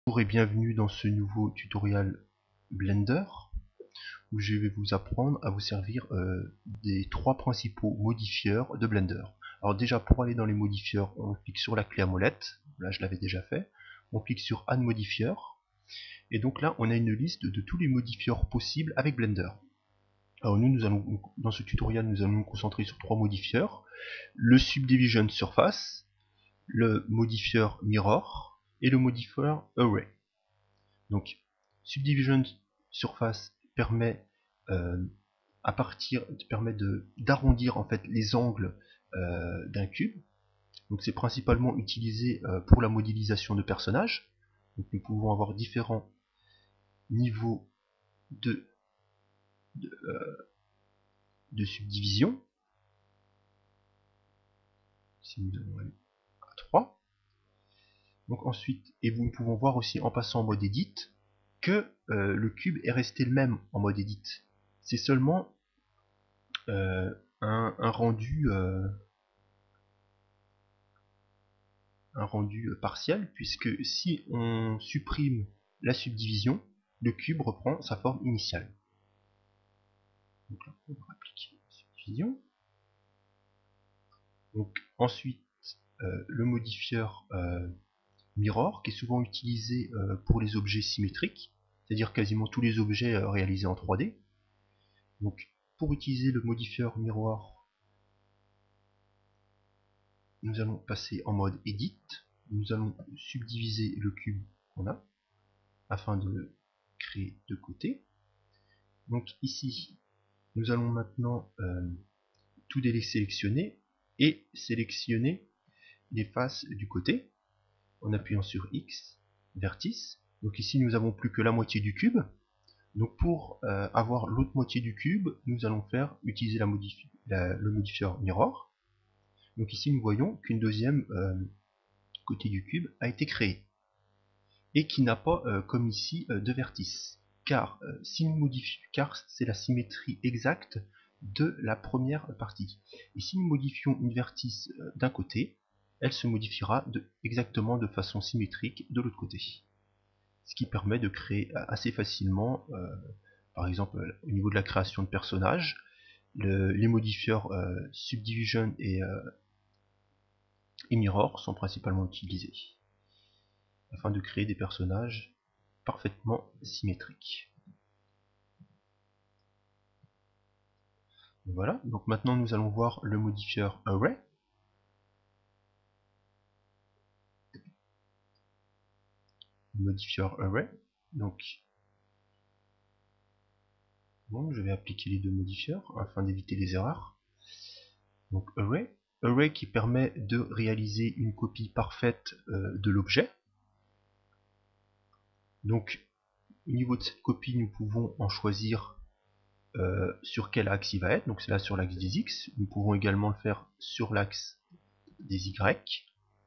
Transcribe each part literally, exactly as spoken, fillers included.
Bonjour et bienvenue dans ce nouveau tutoriel Blender où je vais vous apprendre à vous servir euh, des trois principaux modifieurs de Blender. Alors déjà, pour aller dans les modifieurs, on clique sur la clé à molette, là je l'avais déjà fait, on clique sur Add Modifier, et donc là on a une liste de tous les modifieurs possibles avec Blender. Alors nous, nous allons, dans ce tutoriel, nous allons nous concentrer sur trois modifieurs: le Subdivision Surface, le modifieur Mirror et le modifieur Array. Donc, Subdivision Surface permet euh, à partir permet de d'arrondir en fait les angles euh, d'un cube. Donc c'est principalement utilisé euh, pour la modélisation de personnages. Donc nous pouvons avoir différents niveaux de, de, euh, de subdivision. Si nous allons aller à trois. Donc ensuite, et nous pouvons voir aussi en passant en mode edit que euh, le cube est resté le même en mode edit. C'est seulement euh, un, un rendu euh, un rendu partiel, puisque si on supprime la subdivision, le cube reprend sa forme initiale. Donc là, on va appliquer la subdivision. Donc ensuite, euh, le modifieur euh, Mirror, qui est souvent utilisé euh, pour les objets symétriques, c'est-à-dire quasiment tous les objets euh, réalisés en trois D. Donc pour utiliser le modifieur Mirror, nous allons passer en mode Edit. Nous allons subdiviser le cube qu'on a afin de le créer de côté. Donc ici, nous allons maintenant euh, tout désélectionner et sélectionner les faces du côté en appuyant sur X, vertice. Donc ici, nous avons plus que la moitié du cube. Donc pour euh, avoir l'autre moitié du cube, nous allons faire utiliser la modifi la, le modifieur Mirror. Donc ici, nous voyons qu'une deuxième euh, côté du cube a été créée et qui n'a pas, euh, comme ici, euh, de vertice. Car euh, si nous modifions, car c'est la symétrie exacte de la première partie. Et si nous modifions une vertice euh, d'un côté, elle se modifiera de, exactement de façon symétrique de l'autre côté. Ce qui permet de créer assez facilement, euh, par exemple au niveau de la création de personnages, le, les modifieurs euh, Subdivision et, euh, et Mirror sont principalement utilisés afin de créer des personnages parfaitement symétriques. Voilà, donc maintenant nous allons voir le modifieur Array. Le modifieur Array, donc bon, je vais appliquer les deux modifieurs afin d'éviter les erreurs. Donc Array, Array qui permet de réaliser une copie parfaite euh, de l'objet. Donc au niveau de cette copie, nous pouvons en choisir euh, sur quel axe il va être. Donc c'est là sur l'axe des X. Nous pouvons également le faire sur l'axe des Y.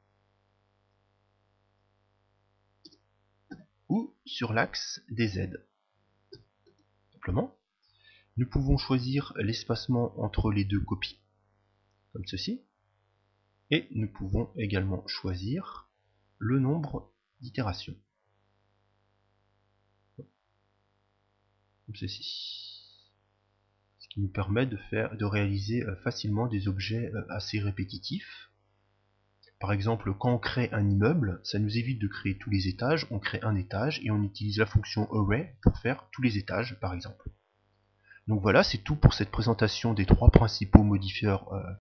Ou sur l'axe des Z. Simplement. Nous pouvons choisir l'espacement entre les deux copies, comme ceci. Et nous pouvons également choisir le nombre d'itérations, comme ceci. Ce qui nous permet de, faire, de réaliser facilement des objets assez répétitifs. Par exemple, quand on crée un immeuble, ça nous évite de créer tous les étages, on crée un étage et on utilise la fonction Array pour faire tous les étages, par exemple. Donc voilà, c'est tout pour cette présentation des trois principaux modifieurs euh,